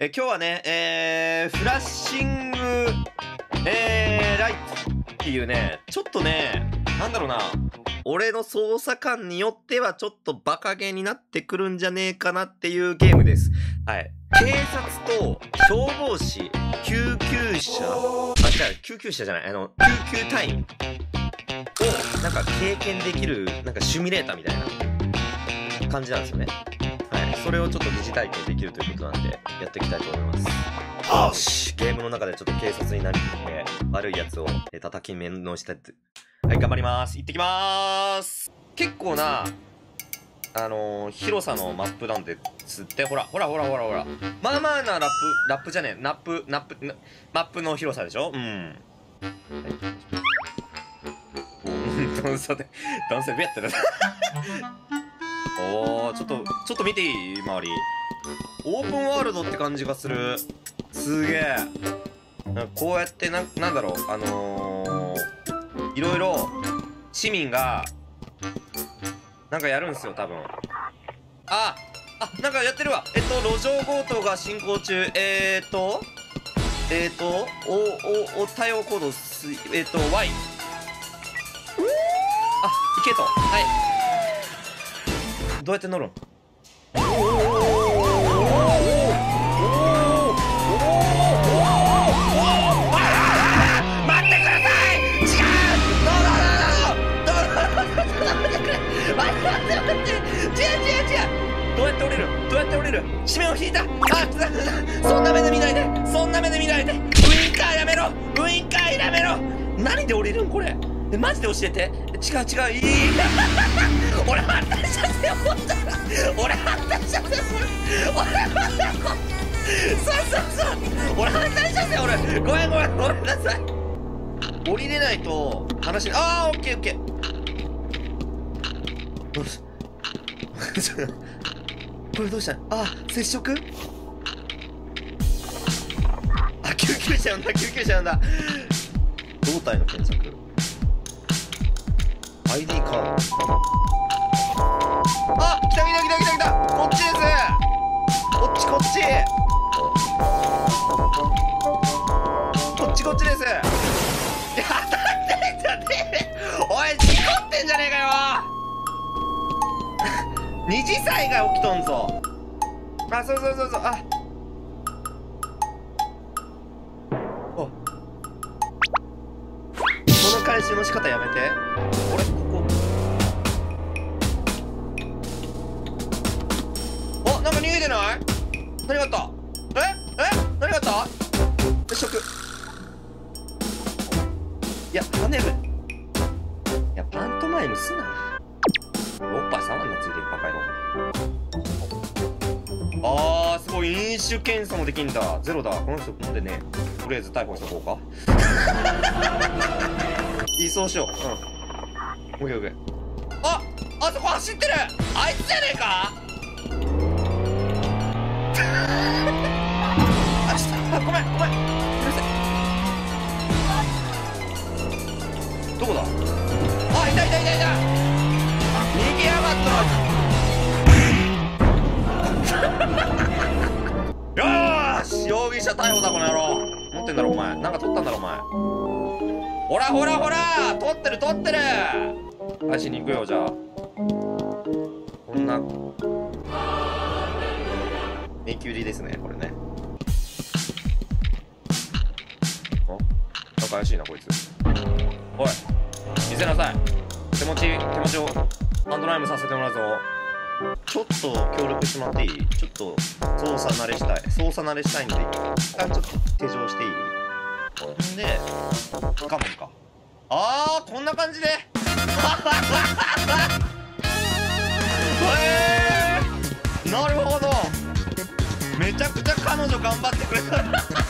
今日はね、フラッシング、ライトっていうね、ちょっとね、なんだろうな、俺の操作感によってはちょっとバカゲーになってくるんじゃねえかなっていうゲームです。はい。警察と消防士、救急車、救急車じゃない、救急隊員をなんか経験できる、なんかシミュレーターみたいな感じなんですよね。それをちょっと疑似体験できるということなんで、やっていきたいと思います。よし、ゲームの中でちょっと警察になりきって悪いやつを叩き面の下って。はい、頑張ります。行ってきまーす。結構な、広さのマップなんですって、ほら。まあまあなマップの広さでしょ。うん。段差でビャってなおー、ちょっと見ていい？周り。オープンワールドって感じがする。すげえ。こうやってなんだろう、いろいろ市民がなんかやるんすよ、多分。なんかやってるわ。路上強盗が進行中。対応コードY。行けと。はい。どうやって乗るん？待ってください！違う！どうやって降りる？締めを引いた！そんな目で見ないで！ウインカーやめろ！何で降りるんこれ？マジで教えて。違う、いい俺反対車線持ったら俺反対車線俺反対車線ごめんなさい。降りれないと話オッケーどうしこれどうした接触救急車呼んだ胴体の検索ID カード。来たこっちです。こっちです。やったってんじゃねえ。おい、事故ってんじゃねえかよ。二次災害起きとんぞ。そうこの回収の仕方やめて。俺なんか逃げてない？何があった？何があった？接触。いや、跳ねる。いや、パントマイムすな。おっぱい触んな、ついてるバカ野郎。すごい、飲酒検査もできんだ。ゼロだ。この人飲んでね。とりあえず逮捕しとこうか。移送しよう。オッケー。あそこ走ってる！あいつじゃねえか？ごめん。どこだ？いた。逃げやがった。よーし、容疑者逮捕だ、この野郎。持ってんだろ、お前。なんか取ったんだろ、お前。ほら取ってる。返しに行くよ、じゃあ。こんな迷宮入りですね、これね。なんか怪しいな、こいつ。おい、見せなさい。手持ちをハンドライムさせてもらうぞ。ちょっと協力してもらっていい？ちょっと操作慣れしたいんで、一旦ちょっと手錠していい？んで、我慢か。こんな感じでなるほど。めちゃくちゃ彼女頑張ってくれた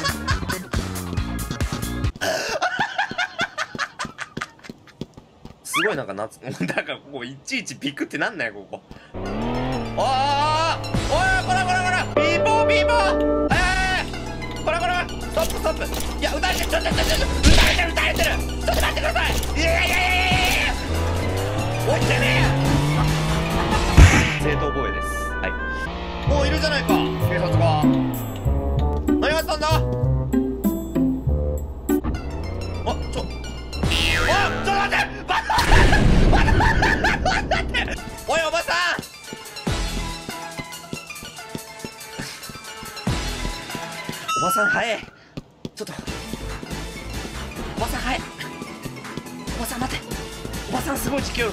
すごいなんかだからここいちいちビクってなんないここ。おいこらピーポーこらストップ。いや撃たれてる。ちょっと待ってください。いや置いてねえ。正当防衛です。はい。もういるじゃないか警察が。 さん早い。ちょっとおばさん早い。おばさん待って。おばさんすごい持久力。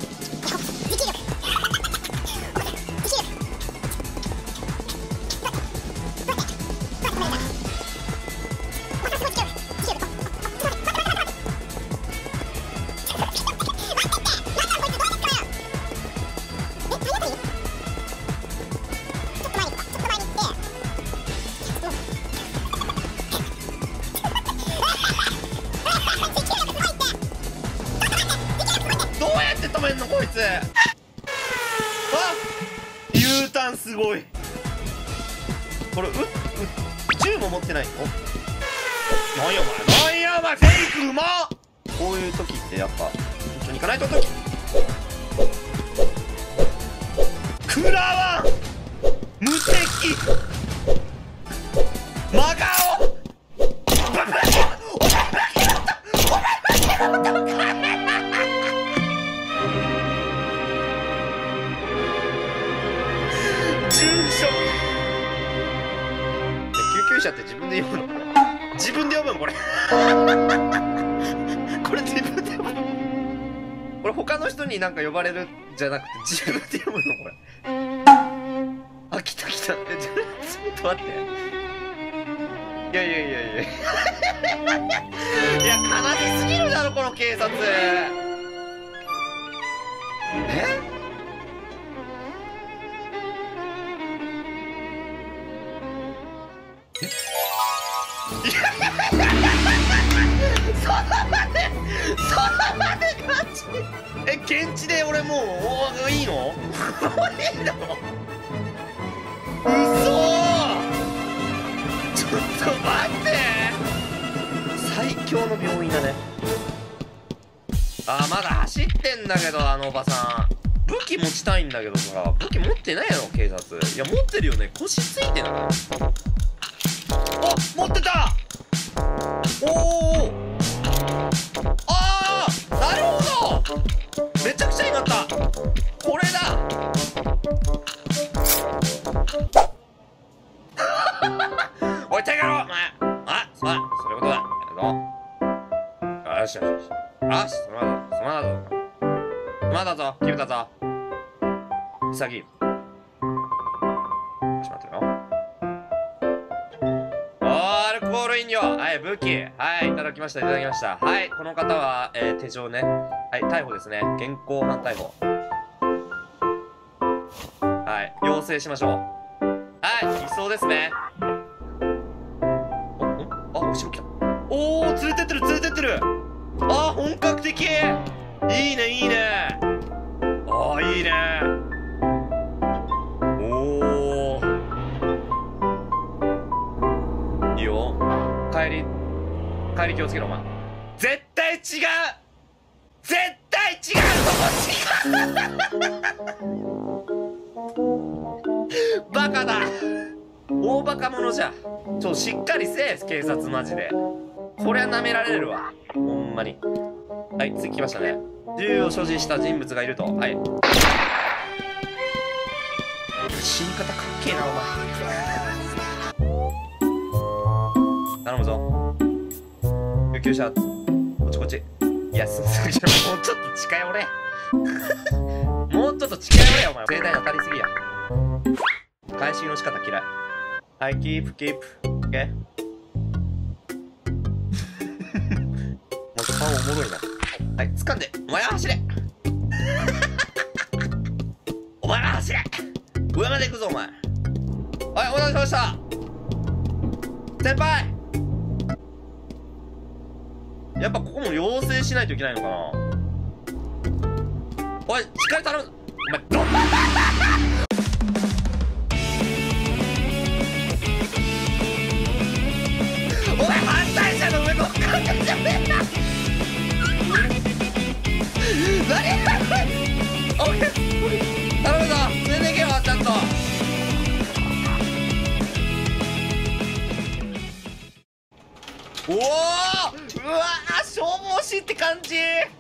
止めんのこいつ。あ、U ターンすごい。これ銃も持ってないの？なんやお前、なんやお前、フェイクうまっ。こういう時ってやっぱ一緒に行かないと。食らわん無敵真顔。救急車って自分で読むの？自分で読むのこれ。これ自分で読むの？これ他の人になんか呼ばれるじゃなくて自分で読むのこれ。あ、来た来た。ちょっと待って。いやいやいやいや。いや、悲しすぎるだろこの警察。そのまでマジ？現地で俺もういいの？いいの？嘘！ちょっと待って！最強の病院だね。まだ走ってんだけど、あのおばさん。武器持ちたいんだけどさ、武器持ってないの警察。いや、持ってるよね。腰ついてない？あ、持ってた！おお。ああ、なるほど。めちゃくちゃいいなった。これだ。おい、手がろ、お前。そういうことだ。よしよしよし。すまだぞ、決めたぞ。潔。しまってるよ。アルコール飲料。はい、武器。はい、いただきました。はい、この方は、手錠ね。はい、逮捕ですね。現行犯逮捕。はい、要請しましょう。はい、移送ですね。後ろ来た。おー、連れてってる。本格的。いいね。いいね。おー。いいよ。帰り気をつけろ、お前。絶対違うバカだ。大バカ者じゃ。しっかりせえ、警察マジで。こりゃ舐められるわ。ほんまに。はい、次来ましたね。銃を所持した人物がいると。はい。死に方かっけえな、お前。頼むぞ。救急車、こっち。いや、もうちょっと近寄れ。もうちょっと近寄れよ、お前。盛大に当たりすぎや。回収の仕方嫌い。はい、キープ。オッケー。もう顔おもろいな。はい、掴んで。お前は走れ。お前は走れ。上まで行くぞ、お前。はい、お待たせしました。先輩。やっぱここも要請しないといけないのかな。おい、しっかり頼む。お前、お前、反対車の上乗っかってんじゃねえな。何？おい、頼むぞ。連れてけよ、ちゃんと。おお、うわー、消防士って感じ。